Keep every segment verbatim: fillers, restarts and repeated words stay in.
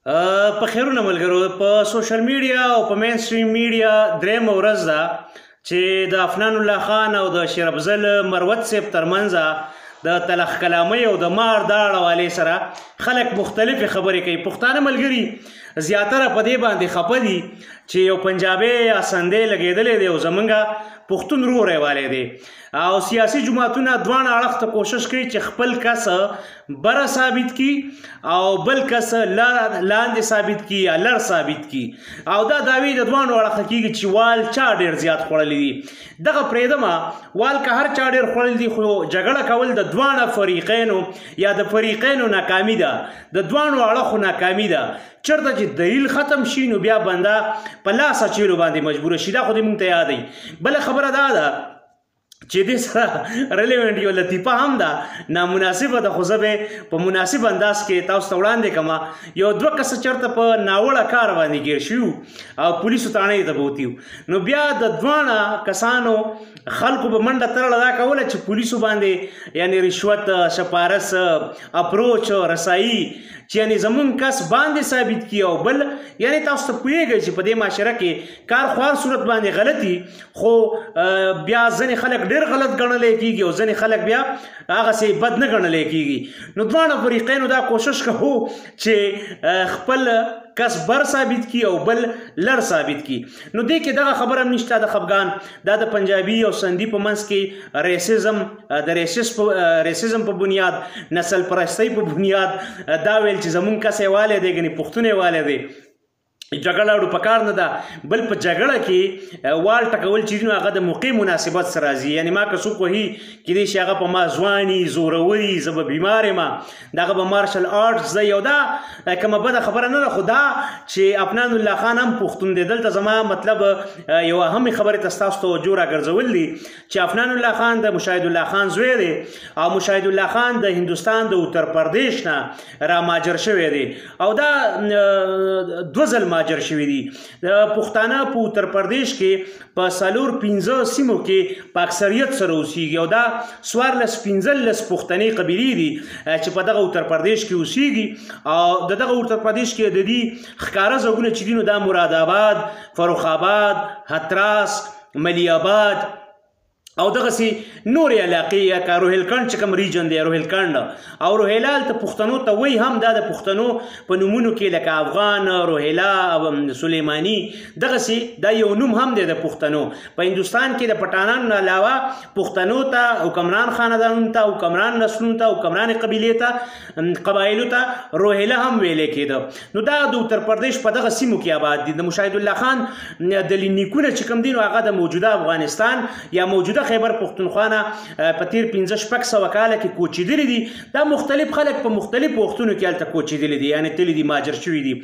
په خیرونه ملګرو په سوشل میډیا او په مین سټریم میډیا درېیمه ورځ ده چې د افنان الله خان او د شیر افضل مروت صاحب ترمنځ د تلخ کلامۍ او د مار داړ حوالې سره خلک مختلفې خبرې کوي. پښتانه ملګري زیاتره په دې باندې خفه دي چې یو پنجابی یا سندې لګېدلی دی او زمونږ پښتون روری والی دی او سیاسي جماعتونه دواړه اړخ ته کوشش کوي چې خپل کس بره ثابت کی او بل کس لاندې ثابت کی یا لر ثابت کی او دا دعوی د دواړو اړخه کېږي چې وال چا ډېر زیات خوړلی دي. دغه پرېږدمه وال که هر چا ډېر خوړلی دي خو جګړه کول د دواړه فریقینو یا د فریقینو ناکامي ده، د دواړو اړخو ناکامي ده. چرته چې دلیل ختم شي نو بیا بنده په لاس اچولو باندې مجبوره شي. دا خو دې مونږ ته یاد دی. بله خبره دا ده چې دې سره ریلیونټ یو لطیفه هم ده، نامناسبه ده، خو زه به په مناسب انداز کې تاسو ته وړاندې کومه. یو دوه کسه چېرته په ناوړه کار باندې ګیر شوي او پولیسو تاڼۍ ته بوتي نو بیا د دواړه کسانو خلکو به منډه تړله دا کوله چې پولیسو باندې یعنی رشوت، شپارس، اپروچ، رسایي چې یعنی زمون کس باندې ثابت کی او بل یعنی تاسو ته پوهیږئ چې په دې معاشره کې کار خوار صورت باندې غلطي، خو بیا ځینې خلک ډېر غلط ګڼلی کېږي او ځینې خلک بیا هغسې بد نه ګڼلی کېږي. نو دواړه فریقینو دا کوشش کوو چې خپل کس بر ثابت کی او بل لر ثابت کی. نو دې کې دغه خبره هم نشته د خفګان، دا د پنجابي او سندي په منځ کې ریسزم د ریسزم په بنیاد، نسل پرستی په بنیاد دا ویل چې زمون کس یې والی دی ګنې پښتون یې والی دی. جګړه اړو پکار نه ده، بل په جګړه کې وال ټکول چې دي نو هغه د موقع مناسبت سره راځي. یعنی ما که څوک وهي کیدای شي هغه په ما ځواني، زوروري، زه به بیمار یم، دغه به مارشل آرټس دی. یو دا کومه بده خبره نه ده، خو دا چې افنان الله خان هم پښتون دی. دلته زما مطلب یو اهمې خبرې ته ستاسو توجه راګرځول دي چې افنان الله خان د مشاهد الله خان زوی دی او مشاهد الله خان د هندوستان د اتر پردیش نه را ماجر شوی دی او دا دوه ځل ماجر شوي دي. پښتانه په اتر پردیش کې په څلور پنځه سیمو کې په اکثریت سره اوسیږي او دا څوارلس پنځلس پښتنې قبیلې دي چې په دغه اتر پردیش کې اوسیږي او د دغه اتر پردیش کې د دې ښکاره ځایونه چې دي نو دا مراد آباد، فروخ آباد، هتراس، ملی آباد او دغسې نورې علاقې یا که روهیلکنډ چې کوم ریجن دی روهیلکنډ او روهیلا هلته پښتنو ته وایي هم دا د پښتنو په نومونو کې لکه افغان، روهیلا، سلیماني دغسې دا یو نوم هم دی د پښتنو. په هندوستان کې د پټانانو نه علاوه پښتنو ته حکمران خاندانونو ته، حکمران نسلونو ته، حکمران قبیلې ته، قبایلو ته روهیلا هم ویلی کېده. نو دا د اتر پردیش په دغه سیمو کې آباد دي. د مشاهد الله خان د نیکونه چې کوم دي نو هغه د موجوده افغانستان یا موجوده خیبر پښتونخوا نه په تیر پنځه شپږ سوه کاله کې کوچېدلي دي. دا مختلف خلک په مختلفو وختونو کې هلته کوچېدلي دي، یعنې تللي دي، مهاجر شوي دي.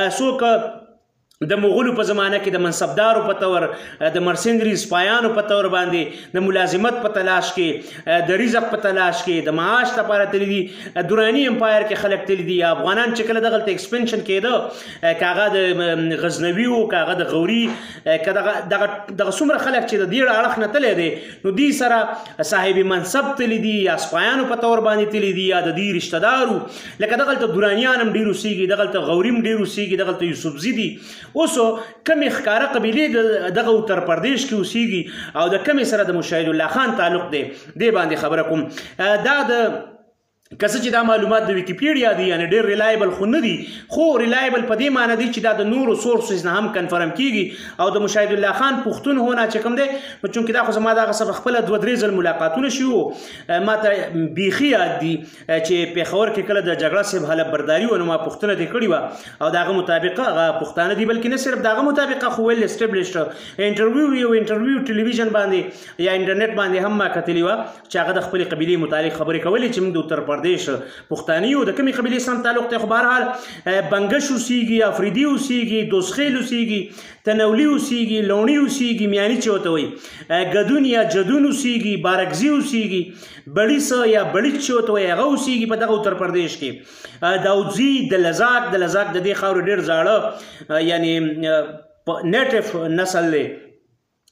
څوک د مغولو په زمانه کې د منصبدارو په طور، د مرسندري سپایانو په طور باندې د ملازمت په تلاش کې، د رزق په تلاش کې، د معاش لپاره تللي دي. دوراني امپایر کې خلک تللي دي. افغانان چې کله دغلته ایکسپنشن کېده که هغه د غزنوي و که هغه د غوري که دغه څومره خلک چې د دې اړخ نه تللی دی نو دوی سره صاحب منصب تللي دي یا سپایانو په طور باندې تللي دي یا د دوی رشته دارو. لکه دغلته دورانیان هم ډېر اوسېږي، دغلته غوري هم ډېر اوسېږي، دغلته یوسفزي دي. اوسو کمې ښکاره قبیلې دغه اتر پردیش کې اوسیږي او د کمې سره د مشاهد الله خان تعلق دی. دې باندې خبره کوم. دا د که څه چې دا معلومات د ویکیپیډیا دي یعنی ډېر ریلایبل خو نه دي، خو ریلایبل په دې معنی دی چې دا د نورو سورسز نه هم کنفرم کېږي او د مشاهد الله خان پښتون هونه چې کوم دی چونکې دا خو زما دغه څه خپله دوه درې ځل ملاقاتونه شوي وو. ما ته بیخي یاد دي چې پېښور کې کله د جګړه صاحب حالت برداري وه نو ما پوښتنه ترې کړې وه او د هغه مطابق هغه پښتانه دي، بلکې نه صرف د هغه مطابق خو ویل اسټبلشډ انټرویو یو انټرویو ټلویزیون باندې یا انټرنیټ باندې هم ما کتلي وه چې هغه د خپلې قبیلې متعلق خبرې کولې چې موږ د اتر پردیش پښتانه یو. د کومې قبیلې سره تعلق دی خو بهرحال بنګش اوسیږي، افریدي اوسیږي، دوسخیل اوسیږي، تنولی اوسیږي، لونی اوسیږي، میانی چې ورته وایي، ګدون یا جدون اوسیږي، بارکزي اوسیږي، بړیڅ یا بړیچ چې ورته وایي هغه اوسیږي په دغه اتر پردیش کې. داودزي، د لزاک، د لزاک د دې خاورې ډېر زاړه یعنی نیټیف نسل دی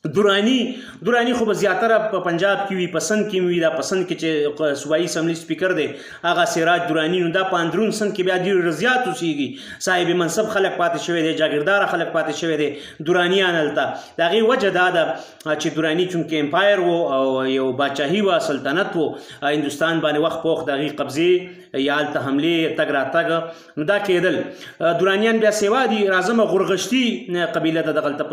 درانی درانی خو به زیاتره په پنجاب کې وي، پسند کې وي. دا پسند کې چې صوبایي اسمبلی سپیکر دی هغه سراج درانی، نو دا په اندرون سند کې بیا ډېر زیات اوسېږي، صاحب منصب خلک پاتې شوی دی، جاګیرداره خلک پاتې شوی دی درانیان هلته. د هغې وجه دا ده چې درانی چونکې امپایر و او یو باچاهي وه، سلطنت و، هندوستان باندې وخت په وخت د هغې قبضې یا هلته حملې تګ راتګ نو دا کېدل. درانیان بیا سیوا دي، راځمه غورغشتي قبیله ده دغلته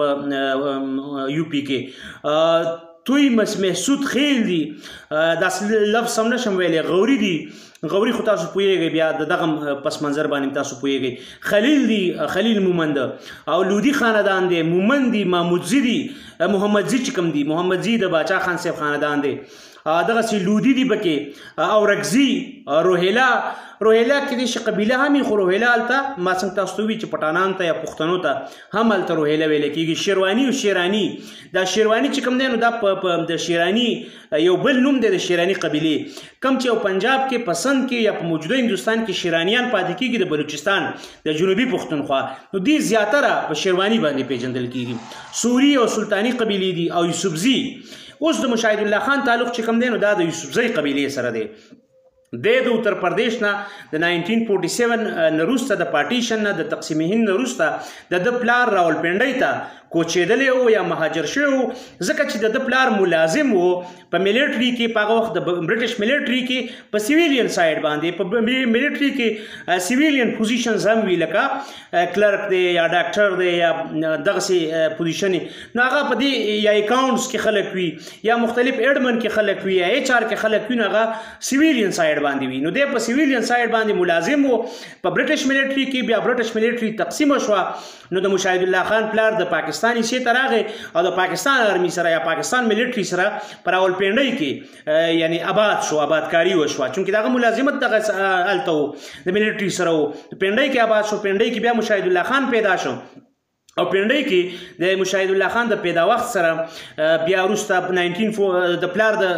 په یو پی کې. توی محسود خیل دي، داسې لفظ هم نشم ویلی، غوري دي. غوري خو تاسو پوهیږئ، بیا د دغه پس منظر باندې تاسو پوهیږئ. خلیل دي، خلیل مومند او لودي خاندان دی، مومند دي، محمودزي دي، محمدزي چې کوم دي، محمدزي د باچا خان صاحب خاندان دی. دغسې لودي دي پکې، اورکزي، روهیلا. روهیلا کې دې شي قبیله هم وي، خو روهیلا هلته ما څنګه تاسو ته ووي چې پټانان ته یا پښتنو ته هم هلته روهیلا ویلی کېږي. شیرواني او شیراني، دا شیرواني چې کوم دی نو دا په د شیراني یو بل نوم دی د شیراني قبیلې، کوم چې پنجاب کې پسند کې یا په موجوده هندوستان کې شیرانیان پاتې کېږي د بلوچستان د جنوبي پښتونخوا، نو دوی زیاتره په شیرواني باندې پیژندل کېږي. سوري او سلطاني قبیلې دي. او یوسفزي، اوس د مشاهد الله خان تعلق چې کوم دی نو دا د یوسفزي قبیلې سره دی. دی د اتر پردیش نه د ناینټین فورټي سیون نه وروسته د پارټیشن نه د تقسیم هند نه وروسته د ده پلار راولپنډۍ ته کوچېدلی و یا مهاجر شوی و، ځکه چې د ده پلار ملازم و په ملیټري کې، په هغه وخت د برټش ملیټري کې په سیویلین سایډ باندې، په ملیټري کې سیویلین پوزیشنز هم وي، لکه کلرک دی یا ډاکټر دی یا دغسې پوزیشن، نو هغه په دې یا اکاونټس کې خلک وي یا مختلف ایډمن کې خلک وي یا ایچ آر کې خلک وي، نو هغه سیویلین سایډ باندې وي. نو دی په سیویلین سایډ باندې ملازم و په برټش ملیټري کې. بیا برټش ملیټري تقسیم شوه، نو د مشاهد الله خان پلار د پاکستان حصې ته راغی او د پاکستان آرمي سره یا پاکستان ملیټري سره په راولپنډۍ کې یعنی آباد شو، آبادکاري وشوه، چونکې دغه ملازمت دغه هلته و د ملیټري سره و. پنډۍ کې آباد شو. پنډۍ کې بیا مشاهد الله خان پیدا شو او پنډۍ کې د مشاهد الله خان د پیدا وخت سره بیا وروسته ناینټین د پلار د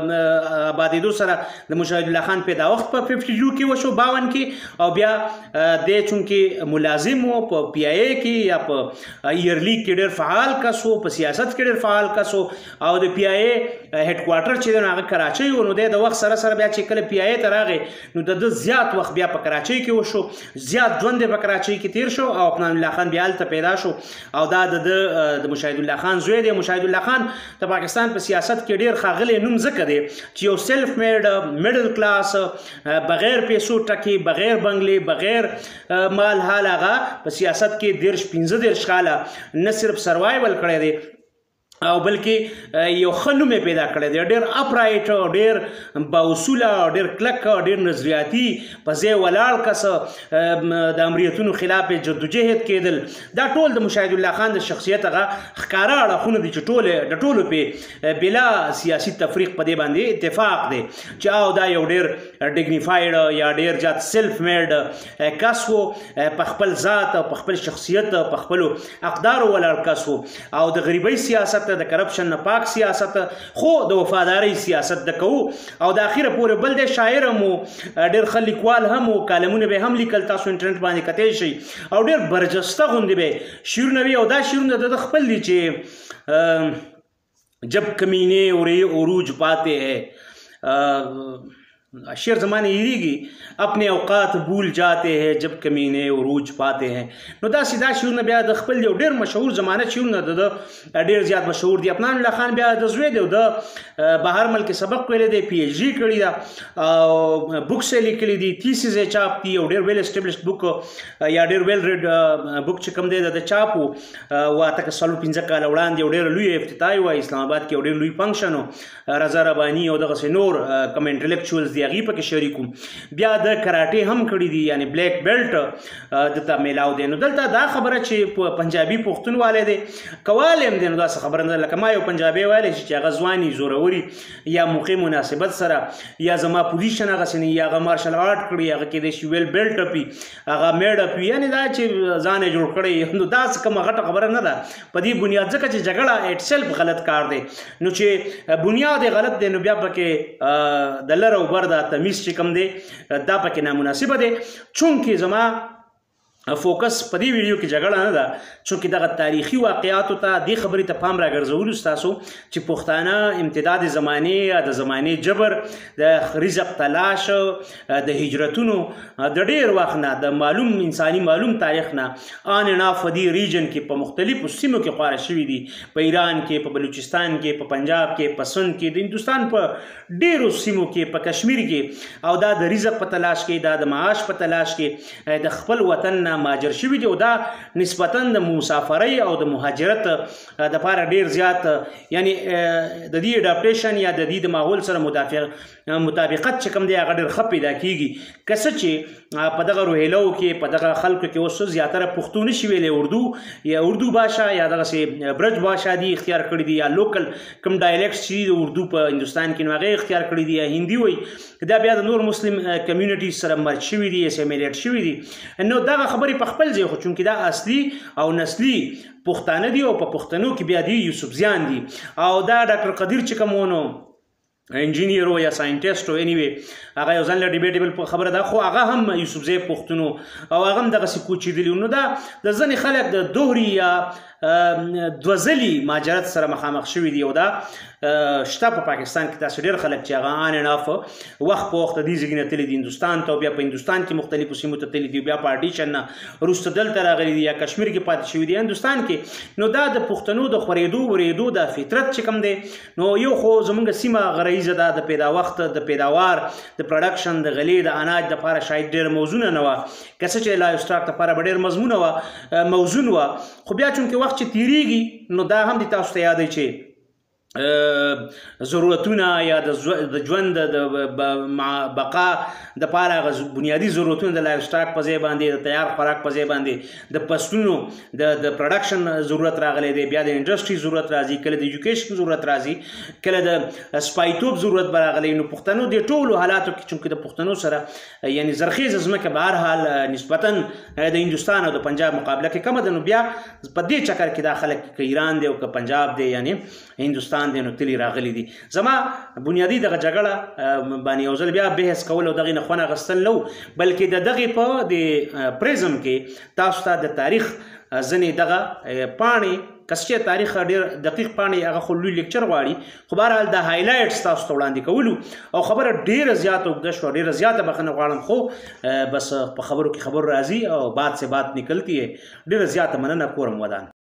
آبادېدو سره د مشاهد الله خان پیدا وخت په ففټي ټو کې وشو، باون کې. او بیا دی چونکې ملازم و په پی آی ای کې یا په ایرلی کې ډېر فعال کس و، په سیاست کې ډېر فعال کس و، او د پی آی ای هیډ کوارټر چې دی نو هغه کراچۍ و. نو دی د وخت سره سره بیا چې کله پی آی ای ته راغی نو د ده زیات وخت بیا په کراچۍ کې وشو، زیات ژوند یې په کراچۍ کې تیر شو او عثمان الله خان بیا هلته پیدا شو. او دا د د مشاهد الله خان زوی دی. مشاهد الله خان د پاکستان په سیاست کې ډیر ښاغلی نوم ځکه دی چې یو سیلف میډ میډل کلاس، بغیر پیسو ټکې، بغیر بنګلې، بغیر مال حال، هغه په سیاست کې دېرش پنځه دېرش کاله نه صرف سروایول کړی دی او بلکې یو ښه نوم یې پیدا کړی دی. ډېر اپرایټ، ډېر بااصوله، ډېر کلک، ډېر نظریاتي په ځای ولاړ کس، د امریتونو خلاف یې جدوجهد کېدل. دا ټول د مشاهد الله خان د شخصیت هغه ښکاره اړخونه دي چې ټول د ټولو پې بلا سیاسي تفریق په دې باندې اتفاق دی چې او دا یو ډېر ډیګنیفاید یا ډېر زیات سیلف میډ کس و، په خپل ذات او په خپل شخصیت په خپلو اقدارو ولاړ کس و، او د غریبۍ سیاست، د کرپشن نه پاک سیاست، خو د وفادارۍ سیاست د کوو. او د اخره پورې بل دی شاعر هم و، ډېر ښه لیکوال هم و، کالمونه به هم لیکل، تاسو انټرنیټ باندې کتلی شئ، او ډېر برجسته غوندې به شعرونه وي. او دا شعرونه د ده خپل دي چې جب کمینے عروج پاتے ہیں، شعر زمانے یریږي، اپنے اوقات بھول جاتے ہیں جب کمینے عروج پاتے ہیں. نو داسې دا شعرونه بیا د خپل یو ډېر مشهور زمانه شعرونه د ده ډېر زیات مشهور دي. عثمان الله خان بیا د زوی دی، د بهر ملک سبق ویلی دی، پی ایچ ډي کړې ده او بکس یې لیکلي دي، تیسیز یې چاپ دي، او ډېر ویل اسټیبلشډ بک یا ډېر ویل ریډ بک چې کوم دی د چاپ و واته که څلور پنځه کاله وړاندې یو ډېر لوی افتتاح وه اسلام آباد کې، یو ډېر لوی فنکشن و، رضا رباني او دغسې نور کم انټلیکچوالز دي هغې پکې شریکو. بیا د کراټې هم کړي دي، یعنی بلیک بیلټ دته میلاو دی. نو دلته دا خبره چې پنجابي پښتون والی دی کولی هم دی، نو داسې خبره نه ده لکه ما یو پنجابی ویلی چې هغه ځواني زوروري یا موقع مناسبت سره یا زما پوزیشن هغسې نه یا هغه مارشل آرټ کړي، هغه کېدای شي ویل بیلټ اپ وي، هغه میډ اپ وي، یعنې دا چې ځان یې جوړ کړی. نو داسې کومه غټه خبره نه ده په دې بنیاد، ځکه چې جګړه اټ سیلف غلط کار دی. نو چې بنیاد یې غلط دی نو بیا پکې د لر او بر دا تمیز چې کوم دی دا پکې نامناسبه دی. چونکې زما فوکس په دې ویډیو کې جګړه نه ده چونکې دغه تاریخي واقعاتو ته دې خبرې ته پام راګرځولو ستاسو چې پښتانه امتداد زمانې یا د زمانې جبر د رزق تلاش د هجرتونو د ډېر وخت نه د معلوم انساني معلوم تاریخ نه آن اند آف دې ریجن کې په مختلفو سیمو کې خواره شوي دي په ایران کې په بلوچستان کې په پنجاب کې په سند کې د هندوستان په ډېرو سیمو کې په کشمیر کې او دا د رزق په تلاش کې دا د معاش په تلاش کې د خپل وطن ماجر شوي دي او دا نسبتا د مسافرۍ او د مهاجرت د لپاره ډیر زیات یعنی د دې اډاپټیشن یا د دې د ماحول سره مطابقت چې کوم دی هغه ډیر ښه پیدا کیږي که څه چې په دغه روهیلو کې په دغه خلکو کې اوس زیاتره پښتو نشي ویلی اردو یا اردو باشا یا دغسې برج باشا دي اختیار کړي دي یا لوکل کوم ډایلیکټس چې د اردو په هندوستان کې نو هغه اختیار کړي دي یا هندي وایي دا بیا د نور مسلم کمیونټي سره مرچ شوي دي اسیمیلیټ شوي دي نو دغه خبرې په خپل ځای خو چونکې دا اصلي او نسلي پښتانه دي او په پښتنو کې بیا دی یوسفزیان دي او دا ډاکټر قدیر چې کوم ونو انجینیر و یا ساینټیسټ و انیوی هغه یو ځل ډیبیټیبل خبره ده خو هغه هم یوسفزی پښتون او هغه هم دغسې کوچېدلي نو دا د ځینې خلک د دوهري یا دوزلي مهاجرت سره مخامخ شوي دي او دا شته په پاکستان کې داسې ډېر خلک چې هغه آن اند آف وخت په وخت د دې ځایونو تللي دي هندوستان ته او بیا په هندوستان کې مختلفو سیمو ته تللي دي بیا په اډیشن نه وروسته دلته راغلي دي یا کشمیر کې پاتې شوي دي هندوستان کې نو دا د پښتنو د خورېدو ورېدو د فطرت چې کوم دی نو یو خو زموږ سیمه غریزه ده د پیدا وخت د پیداوار د پروډکشن د غلې د اناج دپاره شاید ډېر موضوعونه نه وه که څه چې لایف سټاک دپاره به ډېر مضمونه وه موزون وه خو بیا چونکې وخت چې تیریږي نو دا هم د تاسو ته یاد دی چې ضرورتونه یا د ژوند د بقا د پاره بنیادی ضرورتونه د لایف سټاک په ځای باندې د تیار خوراک په ځای باندې د فصلونو د د پروډکشن ضرورت راغلی دی بیا د انډسټري ضرورت راځي کله د ایجوکیشن ضرورت راځي کله د سپایتوب ضرورت به راغلی نو پښتنو د ټولو حالاتو کې چونکې د پښتنو سره یعنی زرخیزه ځمکه به هر حال نسبتا د هندوستان او د پنجاب مقابله کې کمه ده نو بیا په دې چکر کې دا خلک که ایران دی او که پنجاب دی یعنی هندوستان دی نو تلي راغلي دي زما بنیادی دغه جګړه باندې یو ځل بیا بحث کول او دغې نه خوند اخیستل نه بلکې د دغې په د پریزم کې تاسو ته د تاریخ ځینې دغه پاڼې که څه تاریخ ډېر دقیق پاڼې هغه خو لوی لیکچر غواړي خو بهرحال د هایلایټس تاسو ته وړاندې کولو او خبره ډېره زیاته اوږده شوه ډېره زیاته بخښنه غواړم خو بس په خبرو کې خبر راځي او بات سے بات نکلتی ہے ډېره زیاته مننه کورم ودان